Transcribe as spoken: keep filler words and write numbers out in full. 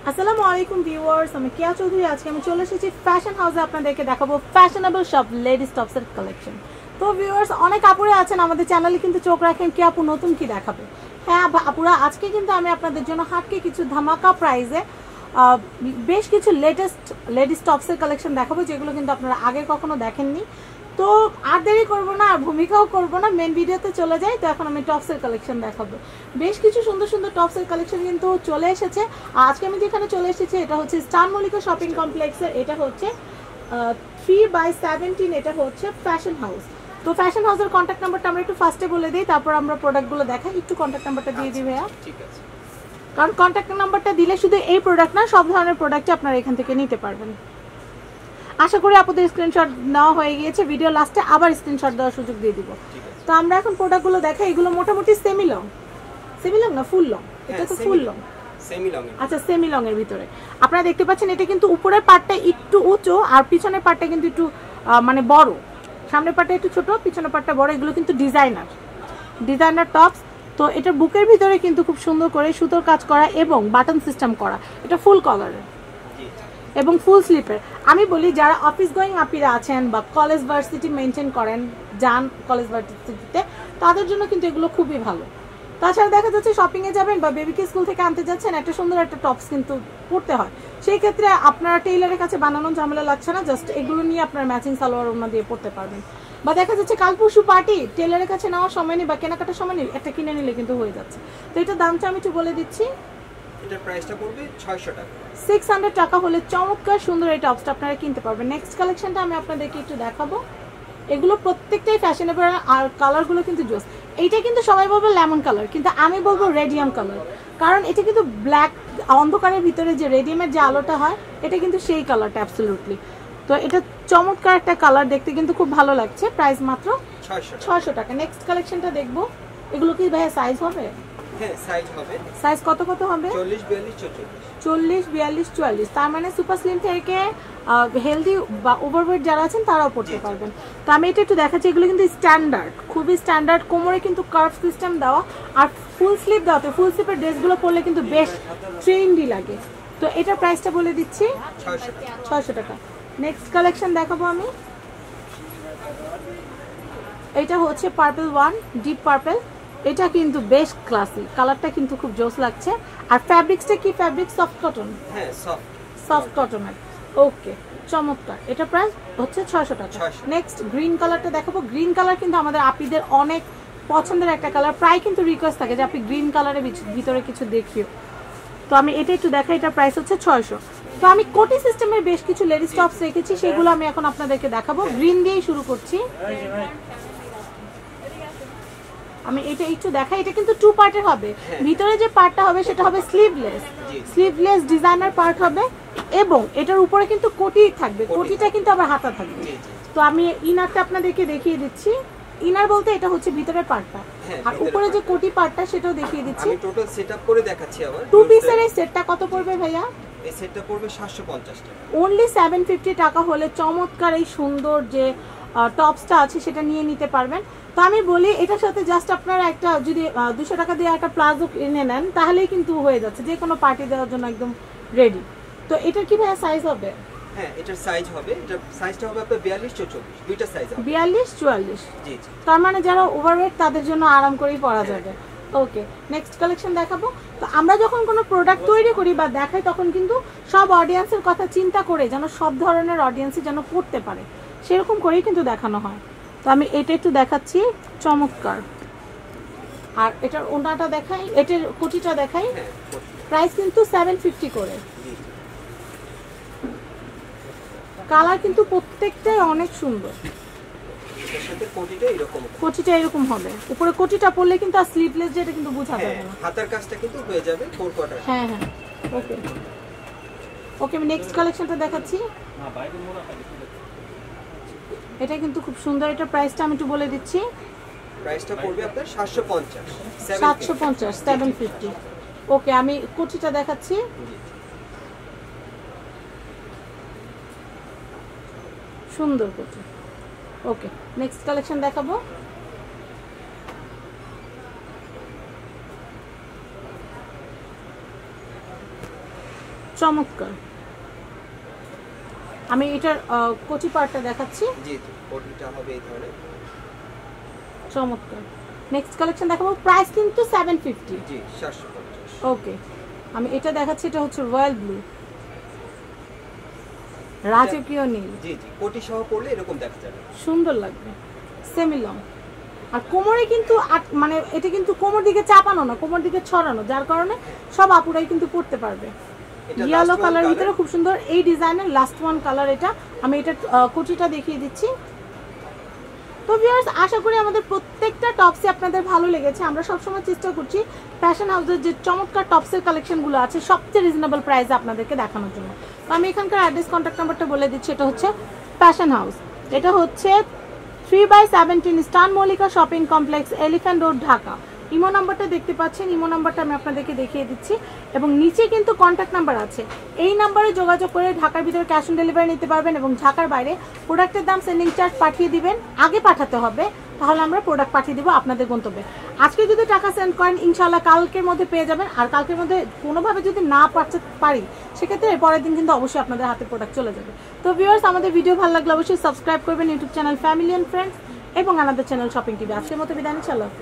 আসসালামু আলাইকুম ভিউয়ার্স, আমি কেয়া চৌধুরী। আজকে আমি চলে এসেছি ফ্যাশন হাউসে আপনাদেরকে দেখাবো ফ্যাশনেবল সব লেডিস টপসের কালেকশন। তো ভিউয়ার্স, অনেক আপুরা আছেন আমাদের চ্যানেলে, কিন্তু চোখ রাখেন কি আপু নতুন কি দেখাবে। হ্যাঁ আপুরা, আজকে কিন্তু আমি আপনাদের জন্য হাটকে কিছু ধামাকা প্রাইজে বেশ কিছু লেটেস্ট লেডিস টপসের কালেকশন দেখাবো, যেগুলো কিন্তু আপনারা আগে কখনো দেখেননি। তো আর দেরি করবো না, আর ভূমিকাও করবো না, মেন ভিডিওতে চলে যাই। তো এখন আমি টপসের কালেকশন দেখাবো। বেশ কিছু সুন্দর সুন্দর টপসের কালেকশন কিন্তু চলে এসেছে। আজকে আমি যেখানে চলে এসেছি এটা হচ্ছে স্টার মল্লিকা শপিং কমপ্লেক্সের। এটা হচ্ছে থ্রি বাই সেভেন্টিন, এটা হচ্ছে ফ্যাশন হাউস। তো ফ্যাশন হাউসের কন্ট্যাক্ট নাম্বারটা আমরা একটু ফার্স্টে বলে দিই, তারপর আমরা প্রোডাক্টগুলো দেখাই। একটু কন্ট্যাক্ট নাম্বারটা দিয়ে দিই ভাইয়া। ঠিক আছে, কারণ কন্ট্যাক্ট নাম্বারটা দিলে শুধু এই প্রোডাক্ট না, সব ধরনের প্রোডাক্টই আপনারা এখান থেকে নিতে পারবেন। আশা করি আপনাদের স্ক্রিনশট নেওয়া হয়ে গিয়েছে। ভিডিও লাস্টে আবার স্ক্রিনশট দেওয়ার সুযোগ দিয়ে দিব। তো আমরা এখন প্রোডাক্টগুলো দেখাই। এগুলো মোটামুটি সেমি লং, সেমি লং না ফুল লং? এটা তো ফুল লং, সেমি লং। আচ্ছা, সেমি লং এর ভিতরে আপনারা দেখতে পাচ্ছেন এটা কিন্তু উপরের পার্টটা একটু উঁচু আর পিছনের পার্টটা কিন্তু একটু মানে বড়। সামনের পার্টটা একটু ছোট, পিছনের পার্টটা বড়। এগুলো কিন্তু ডিজাইনার ডিজাইনার টপস। তো এটা বুকের ভিতরে কিন্তু খুব সুন্দর করে সুতোর কাজ করা এবং বাটন সিস্টেম করা। এটা ফুল কলারের এবং ফুল স্লিপের। আমি বলি যারা অফিস গোয়িং আপিরা আছেন বা কলেজ ভার্সিটি মেনটেন করেন, যান কলেজ ভার্সিটিতে, তাদের জন্য কিন্তু এগুলো খুবই ভালো। তাছাড়া দেখা যাচ্ছে শপিংয়ে যাবেন বা বেবিকে স্কুল থেকে আনতে যাচ্ছেন, একটা সুন্দর একটা টপস কিন্তু পরতে হয়। সেই ক্ষেত্রে আপনারা টেইলারের কাছে বানানোর ঝামেলা লাগছে না, জাস্ট এগুলো নিয়ে আপনারা ম্যাচিং সালোয়ার ওড়না দিয়ে পরতে পারবেন। বা দেখা যাচ্ছে কাল পরশু পার্টি, টেইলারের কাছে নেওয়ার সময় নেই বা কেনাকাটার সময় নেই, একটা কিনে নিলে কিন্তু হয়ে যাচ্ছে। তো এটার দামটা আমি একটু বলে দিচ্ছি। এটার প্রাইসটা পড়বে ছয়শো টাকা। সিক্স হান্ড্রেড টাকা হলে চমৎকার সুন্দর এই টপসটা আপনারা কিনতে পারবেন। নেক্সট কালেকশনটা আমি আপনাদেরকে একটু দেখাবো। এগুলো প্রত্যেকটাই ফ্যাশনেবল আর কালারগুলো কিন্তু জোস। এইটা কিন্তু সবাই বলবে লেমন কালার, কিন্তু আমি বলবো রেডিয়াম কালার, কারণ এটা কিন্তু ব্ল্যাক অন্ধকারের ভিতরে যে রেডিয়ামের যে আলোটা হয়, এটা কিন্তু সেই কালারটা অ্যাবসলিউটলি। তো এটা চমৎকার একটা কালার, দেখতে কিন্তু খুব ভালো লাগছে। প্রাইস মাত্র ছয়শো টাকা। নেক্সট কালেকশনটা দেখবো। এগুলো কি ভাইয়া সাইজ হবে? হ্যাঁ, সাইজ হবে। সাইজ কত কত হবে? চল্লিশ, বিয়াল্লিশ, চৌচল্লিশ। চল্লিশ, বিয়াল্লিশ, চুয়াল্লিশ। তার মানে সুপার স্লিম থেকে হেলদি বা ওভারওয়েট যারা আছেন তারাও পড়তে পারবেন। তো আমি এটা একটু দেখাচ্ছি। এগুলো কিন্তু স্ট্যান্ডার্ড, খুবই স্ট্যান্ডার্ড। কোমরে কিন্তু কার্ভ সিস্টেম দেওয়া আর ফুল স্লিভ দেওয়া। তো ফুল স্লিভের ড্রেসগুলো পরলে কিন্তু বেশ ট্রেন্ডি লাগে। তো এটার প্রাইসটা বলে দিচ্ছি ছয়শো টাকা। নেক্সট কালেকশন দেখাবো আমি। এটা হচ্ছে পার্পল ওয়ান, ডিপ পার্পল। এটা কিন্তু বেশ ক্লাসি, কালারটা কিন্তু খুব জোস লাগছে। আর ফ্যাব্রিক্সটা কি ফ্যাব্রিক? Soft cotton. হ্যাঁ, সফট সফট কটনের। ওকে, চমৎকার। এটা প্রাইস হচ্ছে ছয়শো টাকা। নেক্সট গ্রিন কালারটা দেখাবো। গ্রিন কালার কিন্তু আমাদের আপিদের অনেক পছন্দের একটা কালার। প্রায় কিন্তু রিকোয়েস্ট থাকে যে আপনি গ্রিন কালারের ভিতরে কিছু দেখিও। তো আমি এটা একটু দেখাই। এটার প্রাইস হচ্ছে ছয়শো। তো আমি কোটি সিস্টেমের বেশ কিছু লেডিস টপস রেখেছি, সেগুলো আমি এখন আপনাদেরকে দেখাবো। গ্রিন দিয়েই শুরু করছি। আমি এটা একটু দেখাই। এটা কিন্তু টু পার্টের হবে। ভিতরে যে পার্টটা হবে সেটা হবে স্লিভলেস, স্লিভলেস ডিজাইনার পার্ট হবে এবং এটার উপরে কিন্তু কোটি থাকবে। কোটিটা কিন্তু আবার হাতা থাকবে। তো আমি ইনারটা আপনাদেরকে দেখিয়ে দিচ্ছি। ইনার বলতে এটা হচ্ছে ভিতরের পার্টটা, আর উপরে যে কোটি পার্টটা সেটাও দেখিয়ে দিচ্ছি। আমি টোটাল সেটআপ করে দেখাচ্ছি। আবার টু পিসের এই সেটটা কত পড়বে ভাইয়া? এই সেটটা পড়বে সাতশো পঞ্চাশ টাকা। অনলি সেভেন ফিফটি টাকা হলে চমৎকার এই সুন্দর যে টপসটা আছে সেটা নিয়ে নিতে পারবেন। তো আমি বলি এটার সাথে জাস্ট আপনারা একটা যদি দুশো টাকা দিয়ে একটা প্লাজো কিনে নেন, তাহলেই কিন্তু হয়ে যাচ্ছে, যে কোনো পার্টি দেওয়ার জন্য একদম রেডি। তো এটার কি ভাইয়া সাইজ হবে? হ্যাঁ, এটার সাইজ হবে, এটার সাইজটা হবে আপনার বিয়াল্লিশ, চৌচল্লিশ, দুইটা সাইজ হবে। বিয়াল্লিশ, চুয়াল্লিশ। জি জি। তার মানে যারা ওভারওয়েট তাদের জন্য আরাম করেই পরা যাবে। ওকে, নেক্সট কালেকশন দেখাবো। তো আমরা যখন কোনো প্রোডাক্ট তৈরি করি বা দেখাই, তখন কিন্তু সব অডিয়েন্সের কথা চিন্তা করে যেন সব ধরনের অডিয়েন্সই যেন পড়তে পারে, সেরকম করেই কিন্তু দেখানো হয়। তো আমি এটা একটু দেখাচ্ছি, চমৎকার। আর এটার ওনাটা দেখাই, এটার কোটিটা দেখাই। প্রাইস কিন্তু সেভেন ফিফটি করে। কালার কিন্তু প্রত্যেকটাই অনেক সুন্দর। কোটিটা এরকম হবে। উপরে কোটিটা পরলে কিন্তু আর স্লিভলেস যেটা কিন্তু বোঝা যাবে না। হাতার কাজটা কিন্তু হয়ে যাবে ফোর কোয়ার্টার। হ্যাঁ হ্যাঁ, ওকে ওকে। আমি নেক্সট কালেকশনটা দেখাচ্ছি। এটা কিন্তু খুব সুন্দর। এটা প্রাইসটা আমি একটু বলে দিচ্ছি। প্রাইসটা পড়বে আপনার সাতশো পঞ্চাশ। সাতশো পঞ্চাশ, সেভেন ফিফটি। ওকে, আমি কোটিটা দেখাচ্ছি। সুন্দর কোটি। ওকে, নেক্সট কালেকশন দেখাবো। চমৎকার। আমি এটার কোটি পার্টটা দেখাচ্ছি। জি জি, কোটিটা হবে এই ধরনের। চমৎকার। নেক্সট কালেকশন দেখাবো, প্রাইস কিন্তু সেভেন ফিফটি। জি, সাতশো পঞ্চাশ। ওকে, আমি এটা দেখাচ্ছি, এটা হচ্ছে রয়্যাল ব্লু, রাজকীয় নীল। জি জি, কোটি সহ পরলে এরকম দেখা যাবে, সুন্দর লাগবে, সেমি লং। আর কোমরে কিন্তু মানে এটা কিন্তু কোমর দিকে চাপানো না, কোমর দিকে ছড়ানো, যার কারণে সব আপুরাই কিন্তু পরতে পারবে। ইয়েলো কালার ভিতরে খুব সুন্দর এই ডিজাইনের লাস্ট ওয়ান কালার এটা। আমি এটা কোটিটা দেখিয়ে দিচ্ছি। তো ভিউয়ার্স, আশা করি আমাদের প্রত্যেকটা টপসে আপনাদের ভালো লেগেছে। আমরা সবসময় চেষ্টা করছি ফ্যাশন হাউসের যে চমৎকার টপসের কালেকশনগুলো আছে সবচেয়ে রিজনেবল প্রাইসে আপনাদেরকে দেখানোর জন্য। তো আমি এখানকার অ্যাড্রেস কন্ট্যাক্ট নাম্বারটা বলে দিচ্ছি। এটা হচ্ছে ফ্যাশন হাউস, এটা হচ্ছে থ্রি বাই সেভেন্টিন স্টান Mallika shopping complex, Elephant Road, Dhaka. Imo নাম্বারটা দেখতে পাচ্ছেন, ইমো নাম্বারটা আমি আপনাদেরকে দেখিয়ে দিচ্ছি এবং নিচে কিন্তু কন্ট্যাক্ট নাম্বার আছে। এই নাম্বারে যোগাযোগ করে ঢাকার ভিতরে ক্যাশ অন ডেলিভারি নিতে পারবেন এবং ঢাকার বাইরে প্রোডাক্টের দাম সেন্ডিং চার্জ পাঠিয়ে দিবেন, আগে পাঠাতে হবে, তাহলে আমরা প্রোডাক্ট পাঠিয়ে দিব আপনাদের গন্তব্যে। আজকে যদি টাকা সেন্ড করেন ইনশাআল্লাহ কালকের মধ্যে পেয়ে যাবেন, আর কালকের মধ্যে কোনোভাবে যদি না পাঠাতে পারি সেক্ষেত্রে পরের দিন কিন্তু অবশ্যই আপনাদের হাতে প্রোডাক্ট চলে যাবে। তো ভিউয়ার্স, আমাদের ভিডিও ভালো লাগলে অবশ্যই সাবস্ক্রাইব করবেন YouTube channel family and friends এবং আমাদের চ্যানেল শপিং টিভি। আজকের মতো বিদায়, ইনশাআল্লাহ।